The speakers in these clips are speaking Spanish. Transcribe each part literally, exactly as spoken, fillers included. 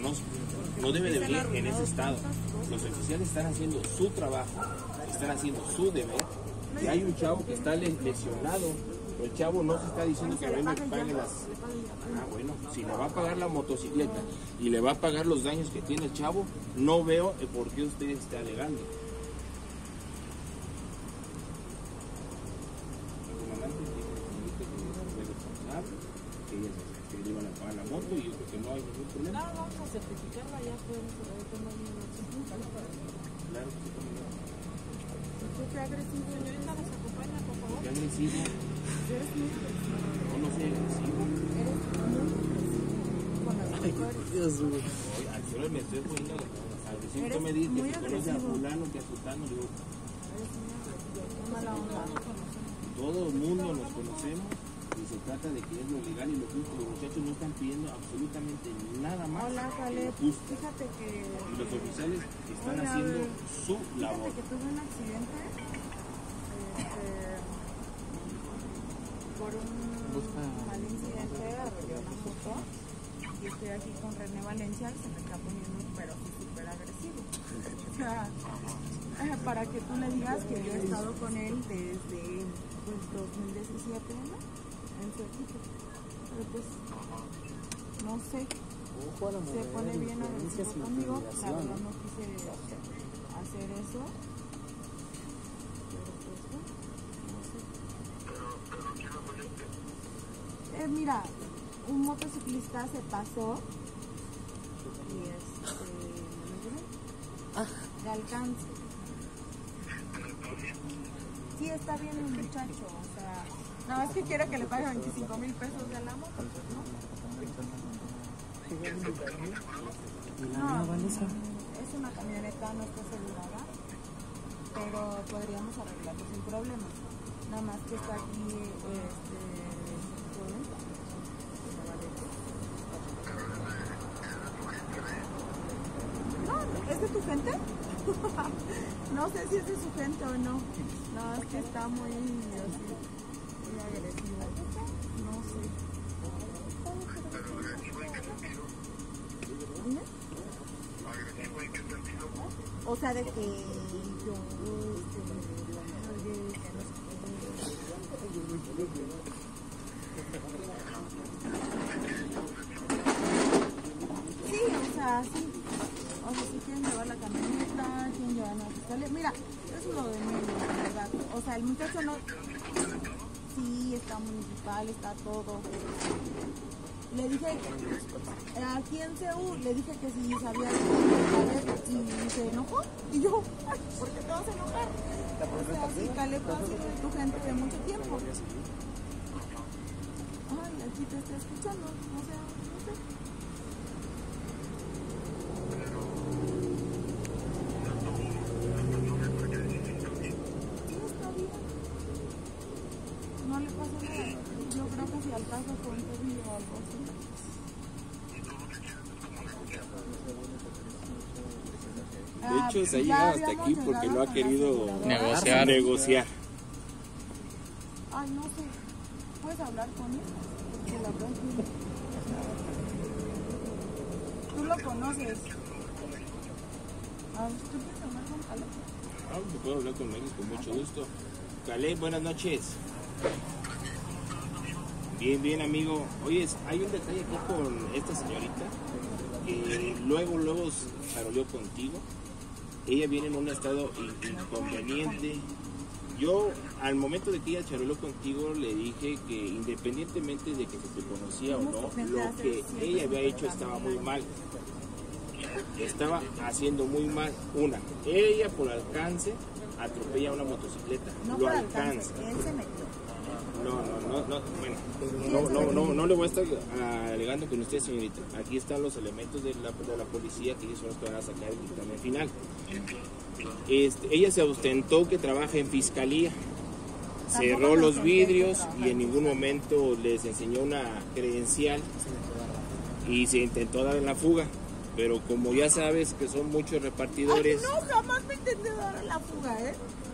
no, no debe de venir en ese estado. Los oficiales están haciendo su trabajo, están haciendo su deber. Y hay un chavo que está lesionado. El chavo no se está diciendo que venga y pague las... Ah, bueno, si le va a pagar la motocicleta y le va a pagar los daños que tiene el chavo, no veo por qué usted está alegando. El comandante dice que es responsable, que ella que le iban a pagar la moto y yo creo que no hay ningún problema. No, vamos a certificarla, ya podemos tomar una. Claro que sí. ¿Qué agresivo? Señorita, ¿nos acompaña, por favor? ¿Qué agresivo? Eres muy agresivo. No, no soy agresivo. Eres muy agresivo con las mujeres. Dios mío. Oye, al señor me estoy poniendo agresivo. Tú me dices que si conoce a fulano, que a sultano, digo... Eres muy agresivo. Qué mala onda. Todo el mundo nos conocemos y se trata de que es lo legal y lo justo. Los muchachos no están pidiendo absolutamente nada más. Hola, Caleb. Justo. Fíjate que... Y los oficiales están Hola, haciendo su labor. Fíjate que tuve un accidente este, por un mal incidente, arrollé una moto y estoy aquí con René Valencia y se me está poniendo pero súper agresivo. O sea, para que tú le digas que yo he estado con él desde pues, dos mil diecisiete, ¿no? En su equipo. Pero pues, no sé, se pone bien agresivo conmigo, la verdad no quise hacer eso. Eh, mira, un motociclista se pasó y este, de alcance. Sí, está bien el muchacho, o sea, nada más que quiere que le pague veinticinco mil pesos de la moto, ¿no? No, es una camioneta, no está asegurada, pero podríamos arreglarlo sin problema. Nada más que está aquí, este... No, ¿es de tu gente? No sé si es de su gente o no. No, es que está muy, así, muy agresivo. No sé. ¿Dime? O sea, de que yo... Sí, o sea, sí. O sea, si quieren llevar la camioneta, quieren llevar la fiscalía. Mira, eso es lo de menos, la verdad. O sea, el muchacho no... Sí, está municipal, está todo. Le dije, aquí en C U, le dije que si sabía y se enojó. Y yo, ¿por qué te vas a enojar? O sea, sí, Caleb ha sido de tu gente de mucho tiempo. Ay, aquí te estoy escuchando, o sea, no sé. Sí, está bien. No le pasa nada. Yo creo que si al caso fue un tobillo o algo así. De hecho, se ha llegado hasta aquí porque no ha querido negociar. negociar. Ay, no sé. ¿Puedes hablar con él? Porque la verdad que... Tú lo conoces. Ah, ¿tú quieres hablar con Caleb? Ah, pues puedo hablar con él con mucho gusto. Caleb, buenas noches. Bien, bien, amigo. Oye, hay un detalle aquí con esta señorita que luego, luego charoleó contigo. Ella viene en un estado inconveniente. Yo, al momento de que ella charoleó contigo, le dije que independientemente de que se te conocía o no, lo que ella había hecho estaba muy mal. Estaba haciendo muy mal. Una, ella por alcance atropella una motocicleta. No lo por alcanza. alcance, él se metió. No, no, no, no, bueno, no, no, no, no le voy a estar alegando con usted, señorita. Aquí están los elementos de la, de la policía que ellos son los que van a sacar el dictamen final. Este, ella se ostentó que trabaja en fiscalía, cerró los vidrios y en ningún momento les enseñó una credencial y se intentó dar en la fuga. Pero como ya sabes que son muchos repartidores... Ay, no, jamás me intenté dar en la fuga, ¿eh?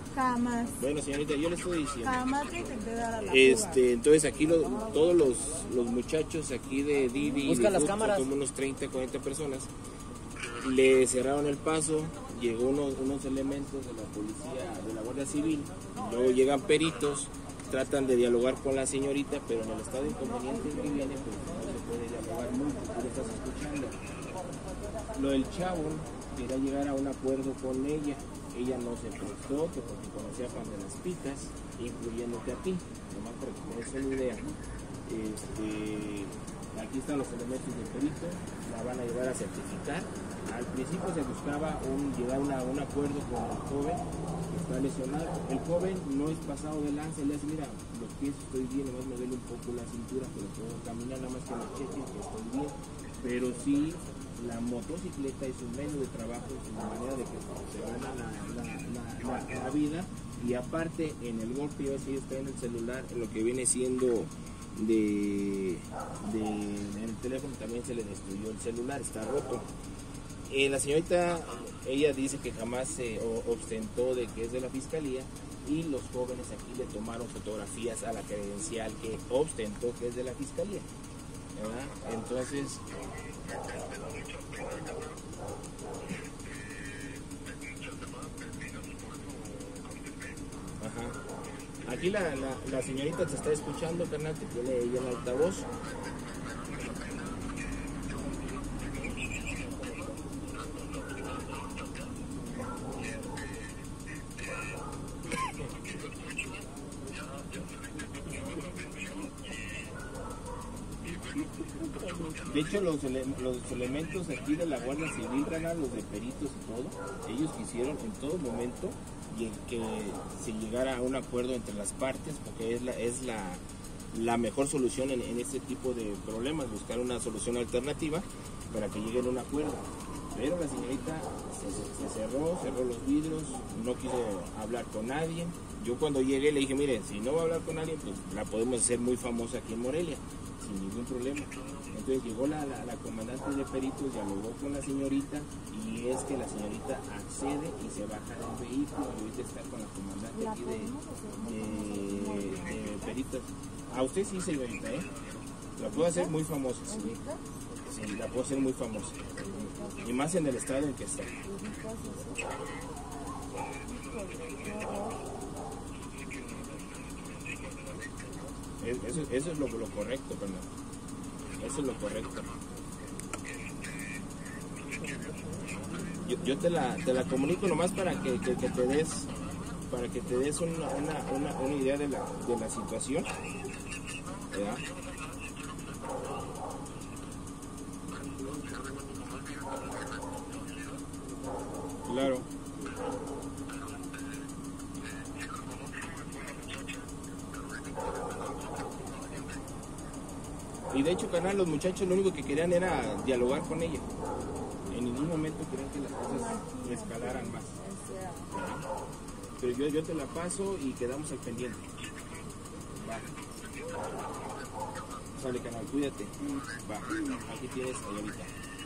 Jamás. Bueno, señorita, yo le estoy diciendo. Jamás te intenté dar a la Este, fuga. entonces aquí lo, todos los, los muchachos aquí de Didi, Busca las Food, cámaras. como unos treinta, cuarenta personas, le cerraron el paso, llegó unos, unos elementos de la policía, de la Guardia Civil, luego llegan peritos, tratan de dialogar con la señorita, pero en el estado inconveniente que viene, pues no se puede dialogar mucho, tú lo estás escuchando. Lo del chavo quería llegar a un acuerdo con ella, ella no se prestó, que porque conocía a Pan de las Picas, incluyéndote a ti, nomás para que te des una idea. Este, aquí están los elementos del perito, la van a llevar a certificar. Al principio se buscaba un, llegar a una- un acuerdo con el joven que está lesionado. El joven no es pasado de lanza, le dice, mira, los pies estoy bien, nomás me duele un poco la cintura, pero puedo caminar, nada más que me chequen que estoy bien. Pero sí, la motocicleta es un medio de trabajo, es una manera de que se gana la, la, la, la, la vida. Y aparte, en el golpe, yo si está en el celular, en lo que viene siendo de, de en el teléfono también se le destruyó el celular, está roto. Eh, la señorita, ella dice que jamás se o- ostentó de que es de la fiscalía, y los jóvenes aquí le tomaron fotografías a la credencial que ostentó que es de la fiscalía, ¿verdad? Entonces, ajá. Aquí la, la, la señorita te está escuchando, carnal, que tiene ella el altavoz. De hecho, los, ele los elementos aquí de la Guardia Civil, carnal, los de peritos y todo, ellos quisieron en todo momento y en que se llegara a un acuerdo entre las partes, porque es la, es la, la mejor solución en, en este tipo de problemas, buscar una solución alternativa para que lleguen a un acuerdo. Pero la señorita se, se cerró, cerró los vidrios, no quiso hablar con nadie. Yo cuando llegué le dije, miren, si no va a hablar con nadie, pues la podemos hacer muy famosa aquí en Morelia, sin ningún problema. Entonces llegó la, la, la comandante de peritos, dialogó con la señorita, y es que la señorita accede y se baja del vehículo, y ahorita está con la comandante aquí de, de, de peritos. A usted sí, señorita, ¿eh? La puedo hacer muy famosa, sí. Sí, la puedo hacer muy famosa. Y más en el estado en que está. Eso, eso es lo, lo correcto, Fernando. Eso es lo correcto. Yo, yo te la te la comunico nomás para que, que, que te des para que te des una, una, una, una idea de la, de la situación, ¿verdad? Claro. Y de hecho, carnal, los muchachos lo único que querían era dialogar con ella. En ningún momento querían que las cosas escalaran más. Pero yo, yo te la paso y quedamos al pendiente. Va. Sale, canal, cuídate. Va. Aquí tienes a ahorita.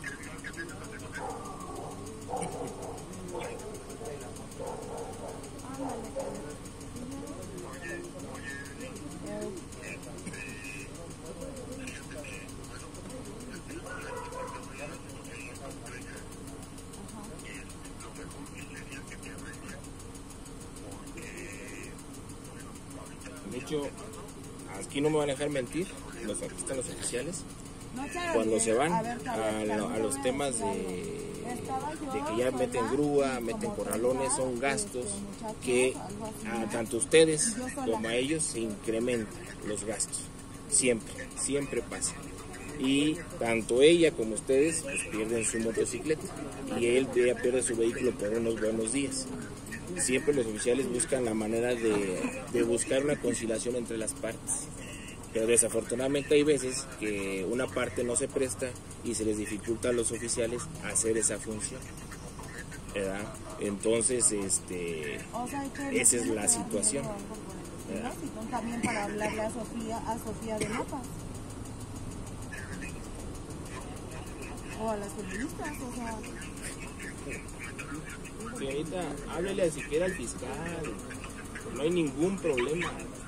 De hecho, aquí no me van a dejar mentir, los, aquí están los oficiales, cuando se van a, lo- a los temas de, de que ya meten grúa, meten corralones, son gastos que a tanto ustedes como a ellos se incrementan los gastos, siempre, siempre pasa. Y tanto ella como ustedes pues, pierden su motocicleta y él ella pierde su vehículo por unos buenos días. Siempre los oficiales buscan la manera de, de buscar una conciliación entre las partes, pero desafortunadamente hay veces que una parte no se presta y se les dificulta a los oficiales hacer esa función, ¿verdad? Entonces, este, O sea, que esa es no la tiene que dar situación. dinero algo por el estilo, sino también para hablarle a Sofía, a Sofía de Mapas. O a las feministas, o sea. Señorita, háblele siquiera al fiscal. No hay ningún problema.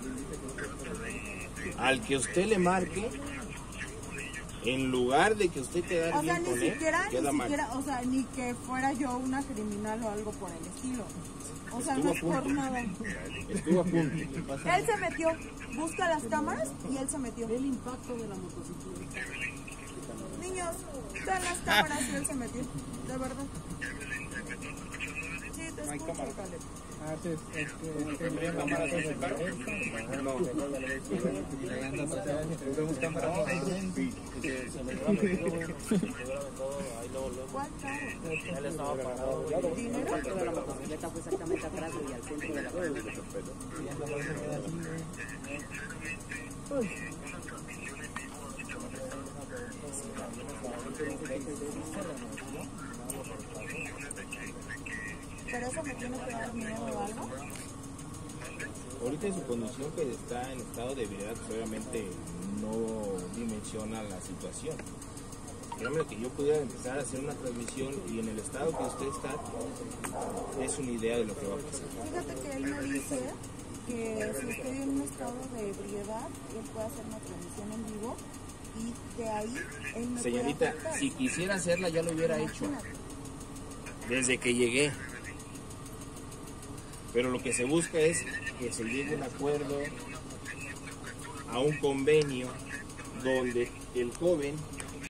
Al que usted le marque, en lugar de que usted quedara O sea, bien ni con él, siquiera, queda ni mal. siquiera, o sea, ni que fuera yo una criminal o algo por el estilo. O sea, Estuvo no a es punto. por nada. Estuvo a punto. Él se metió, busca las cámaras y él se metió. El impacto de la motocicleta. Niños, vean las cámaras y él se metió, de verdad. Sí, te No hay escucho, cámara. Caleb. Ah, sí, es que tendrían cámaras en el carro. No, tenemos cámaras en Sí, que se me hubiera metido, se me hubiera aventado ahí luego, luego. ¿Cuál carro? Él estaba parado. El impacto de la motocicleta fue exactamente atrás y al centro de la rueda. ¿Pero eso me tiene que dar miedo o algo? Ahorita en su condición que está en estado de ebriedad, pues obviamente no dimensiona la situación. Créame que yo pudiera empezar a hacer una transmisión y en el estado que usted está, es una idea de lo que va a pasar. Fíjate que él me dice que si estoy en un estado de ebriedad, él puede hacer una transmisión en vivo y de ahí él me Señorita, puede afectar. si quisiera hacerla ya lo hubiera hecho Imagínate. desde que llegué. Pero lo que se busca es que se llegue a un acuerdo, a un convenio donde el joven